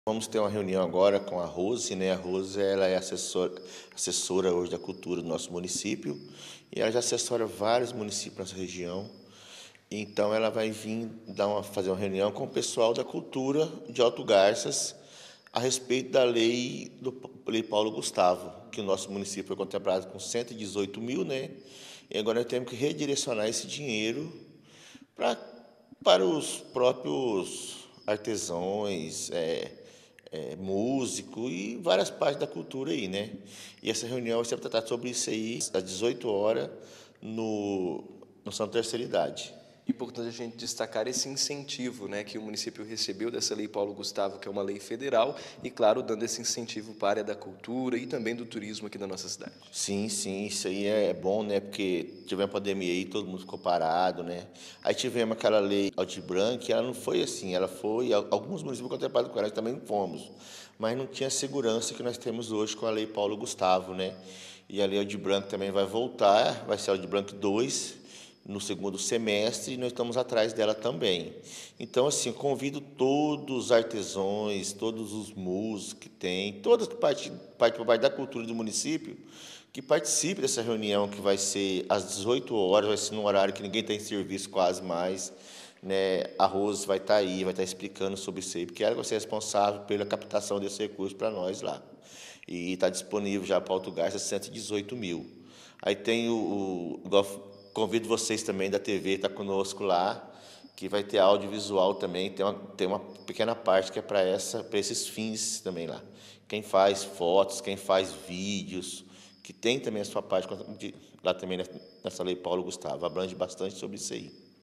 Vamos ter uma reunião agora com a Rose, né? A Rose, ela é assessora hoje da cultura do nosso município e ela já assessora vários municípios nessa região. Então ela vai vir fazer uma reunião com o pessoal da cultura de Alto Garças a respeito da lei Paulo Gustavo, que o nosso município foi contemplado com 118 mil, né? E agora nós temos que redirecionar esse dinheiro para, para os próprios artesãos, músico e várias partes da cultura aí, né? E essa reunião vai ser para tratar sobre isso aí às 18 horas no Santo Terceira Idade. Importante a gente destacar esse incentivo, né, que o município recebeu dessa Lei Paulo Gustavo, que é uma lei federal, e, claro, dando esse incentivo para a área da cultura e também do turismo aqui da nossa cidade. Sim, sim, isso aí é bom, né? Porque tivemos a pandemia aí, todo mundo ficou parado, né? Aí tivemos aquela lei Aldir Blanc, que ela não foi assim, ela foi, alguns municípios contemplados com ela, nós também fomos, mas não tinha a segurança que nós temos hoje com a Lei Paulo Gustavo, né? E a Lei Aldir Blanc também vai voltar, vai ser a Aldir Blanc 2, no segundo semestre, e nós estamos atrás dela também. Então, assim, convido todos os artesãos, todos os músicos que tem, toda parte da cultura do município, que participe dessa reunião que vai ser às 18 horas, vai ser num horário que ninguém tem serviço quase mais, né? A Rose vai estar aí, vai estar explicando sobre isso aí, porque ela vai ser responsável pela captação desse recurso para nós lá. E está disponível já para o Alto Garça 118 mil. Aí tem convido vocês também da TV, está conosco lá, que vai ter audiovisual também, tem uma pequena parte que é para esses fins também lá. Quem faz fotos, quem faz vídeos, que tem também a sua parte lá também nessa Lei Paulo Gustavo, abrange bastante sobre isso aí.